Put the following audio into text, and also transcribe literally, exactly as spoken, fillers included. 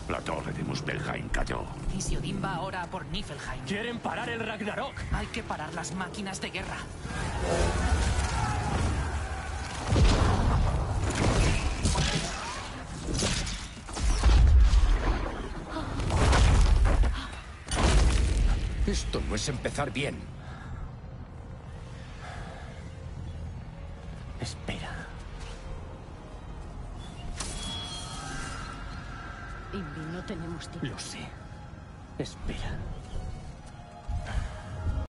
La torre de Muspelheim cayó. ¿Y si Odín va ahora a por Niflheim? ¡Quieren parar el Ragnarok! Hay que parar las máquinas de guerra. Esto no es empezar bien. Espera. Invi, no tenemos tiempo. Lo sé. Espera.